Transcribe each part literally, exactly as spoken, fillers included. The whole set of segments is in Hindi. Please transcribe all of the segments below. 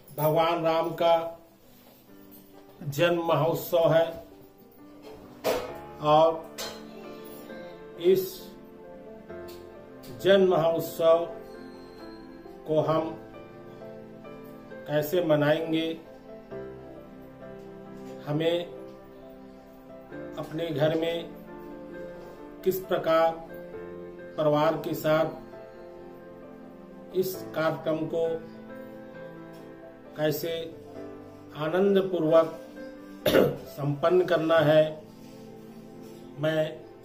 भगवान राम का जन्म महोत्सव है और इस जन्म महोत्सव को हम कैसे मनाएंगे, हमें अपने घर में किस प्रकार परिवार के साथ इस कार्यक्रम को कैसे आनंद पूर्वक संपन्न करना है। मैं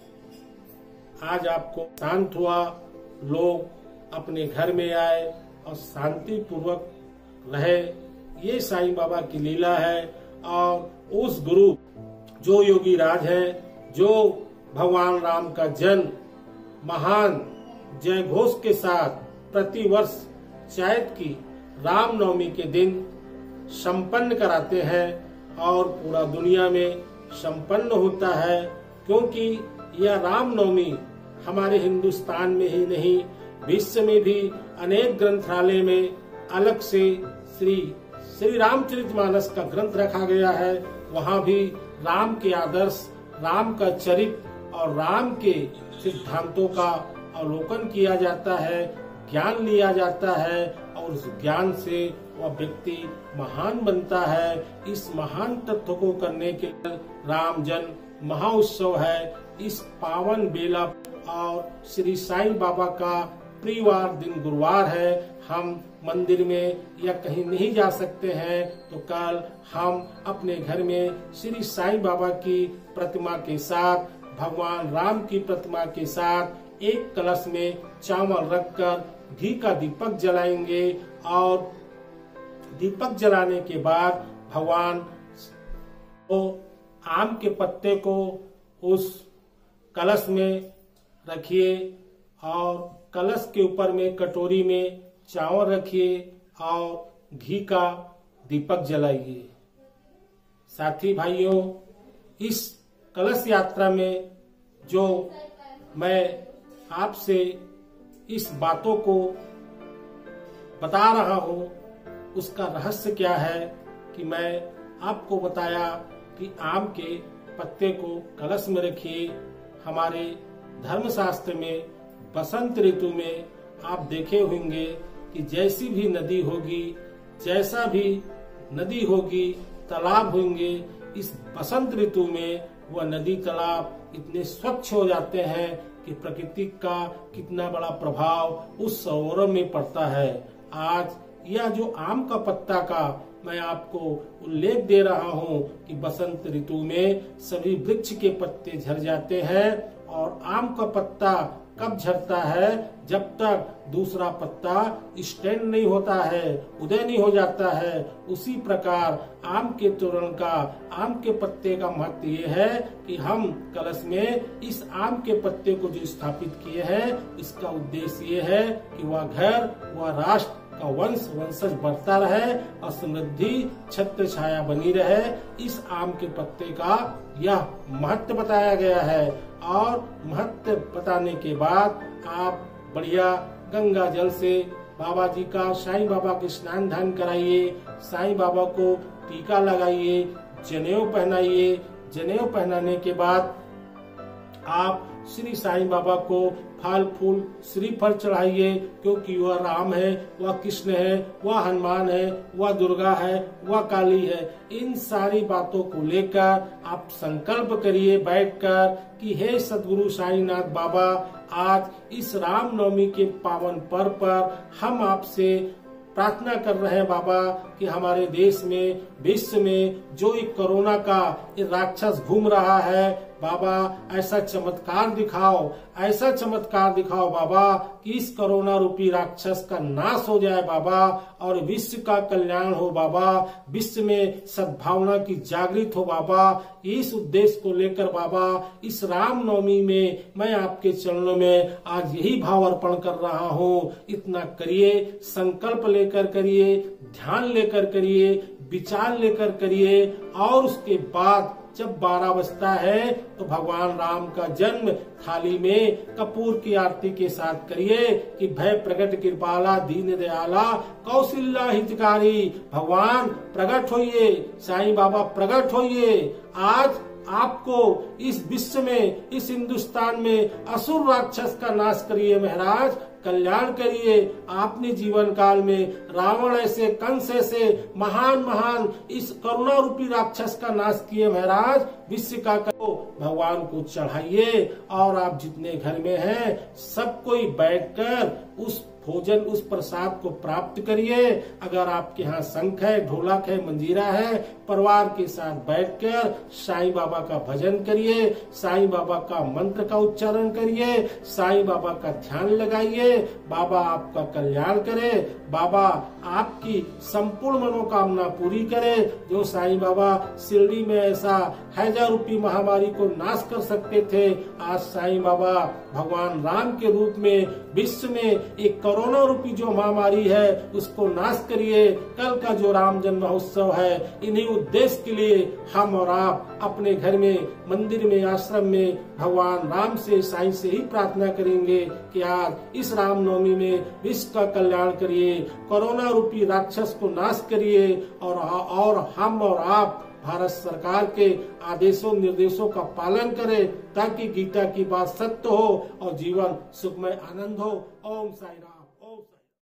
आज आपको शांत हुआ लोग अपने घर में आए और शांति पूर्वक रहे, ये साईं बाबा की लीला है। और उस गुरु जो योगी राज है, जो भगवान राम का जन्म महान जय घोष के साथ प्रतिवर्ष चैत की रामनवमी के दिन संपन्न कराते हैं और पूरा दुनिया में संपन्न होता है, क्योंकि यह रामनवमी हमारे हिंदुस्तान में ही नहीं विश्व में भी अनेक ग्रंथालय में अलग से श्री श्री रामचरितमानस का ग्रंथ रखा गया है। वहाँ भी राम के आदर्श, राम का चरित्र और राम के सिद्धांतों का अवलोकन किया जाता है, ज्ञान लिया जाता है और उस ज्ञान से वह व्यक्ति महान बनता है। इस महान तत्व को करने के लिए राम जन्म महोत्सव है। इस पावन बेला और श्री साईं बाबा का प्रियवार दिन गुरुवार है। हम मंदिर में या कहीं नहीं जा सकते हैं, तो कल हम अपने घर में श्री साईं बाबा की प्रतिमा के साथ, भगवान राम की प्रतिमा के साथ एक कलश में चावल रखकर घी का दीपक जलाएंगे और दीपक जलाने के बाद भगवान को आम के पत्ते को उस कलश में रखिए और कलश के ऊपर में कटोरी में चावल रखिए और घी का दीपक जलाइए। साथी भाइयों, इस कलश यात्रा में जो मैं आपसे इस बातों को बता रहा हूँ, उसका रहस्य क्या है कि मैं आपको बताया कि आम के पत्ते को कलश में रखिए। हमारे धर्मशास्त्र में बसंत ऋतु में आप देखे होंगे कि जैसी भी नदी होगी, जैसा भी नदी होगी, तालाब होंगे, इस बसंत ऋतु में वह नदी तालाब इतने स्वच्छ हो जाते हैं कि प्रकृति का कितना बड़ा प्रभाव उस सरोवर में पड़ता है। आज यह जो आम का पत्ता का मैं आपको उल्लेख दे रहा हूँ कि बसंत ऋतु में सभी वृक्ष के पत्ते झड़ जाते हैं और आम का पत्ता कब झड़ता है, जब तक दूसरा पत्ता स्टैंड नहीं होता है, उदय नहीं हो जाता है। उसी प्रकार आम के तोरण का, आम के पत्ते का महत्व ये है कि हम कलश में इस आम के पत्ते को जो स्थापित किए हैं, इसका उद्देश्य ये है कि वह घर, वह राष्ट्र का वंश वंशज बढ़ता रहे और समृद्धि छत्र छाया बनी रहे। इस आम के पत्ते का यह महत्व बताया गया है और महत्व बताने के बाद आप बढ़िया गंगा जल से बाबा जी का, साईं बाबा के स्नान ध्यान कराइए, साईं बाबा को टीका लगाइए, जनेऊ पहनाइए। जनेऊ पहनाने के बाद आप श्री साईं बाबा को फल फूल श्रीफल चढ़ाइए, क्योंकि वह राम है, वह कृष्ण है, वह हनुमान है, वह दुर्गा है, वह काली है। इन सारी बातों को लेकर आप संकल्प करिए बैठकर कि हे सद्गुरु साईनाथ बाबा, आज इस रामनवमी के पावन पर्व पर हम आपसे प्रार्थना कर रहे हैं बाबा कि हमारे देश में, विश्व में जो एक कोरोना का राक्षस घूम रहा है, बाबा ऐसा चमत्कार दिखाओ, ऐसा चमत्कार दिखाओ बाबा कि इस कोरोना रूपी राक्षस का नाश हो जाए बाबा और विश्व का कल्याण हो बाबा, विश्व में सद्भावना की जागृत हो बाबा। इस उद्देश्य को लेकर बाबा इस रामनवमी में मैं आपके चरणों में आज यही भाव अर्पण कर रहा हूँ। इतना करिए, संकल्प लेकर करिए, ध्यान लेकर करिए, विचार लेकर करिए और उसके बाद जब बारह बजता है तो भगवान राम का जन्म थाली में कपूर की आरती के साथ करिए कि भय प्रकट कृपाला दीन दयाला कौशल्या हितकारी। भगवान प्रकट होइए, साईं बाबा प्रकट होइए। आज आपको इस विश्व में, इस हिंदुस्तान में असुर राक्षस का नाश करिए महाराज, कल्याण करिए। आपने जीवन काल में रावण ऐसे, कंस ऐसे महान महान इस करुणा रूपी राक्षस का नाश किए महाराज। विश्व का करो भगवान को चढ़ाइए और आप जितने घर में हैं सब कोई बैठकर उस भोजन, उस प्रसाद को प्राप्त करिए। अगर आपके यहाँ शंख है, ढोलक है, मंजीरा है, परिवार के साथ बैठकर साईं बाबा का भजन करिए, साईं बाबा का मंत्र का उच्चारण करिए, साईं बाबा का ध्यान लगाइए। बाबा आपका कल्याण करे, बाबा आपकी संपूर्ण मनोकामना पूरी करे। जो साईं बाबा शिरडी में ऐसा हजार रूपी महामारी को नाश कर सकते थे, आज साईं बाबा भगवान राम के रूप में विश्व में एक कोरोना रूपी जो महामारी है उसको नाश करिए। कल का जो राम जन्म महोत्सव है, इन्हीं उद्देश्य के लिए हम और आप अपने घर में, मंदिर में, आश्रम में भगवान राम से, साईं से ही प्रार्थना करेंगे कि आज इस रामनवमी में विश्व का कल्याण करिए, कोरोना रूपी राक्षस को नाश करिए और और हम और आप भारत सरकार के आदेशों निर्देशों का पालन करें ताकि गीता की बात सत्य हो और जीवन सुखमय आनंद हो। ओम साई राम।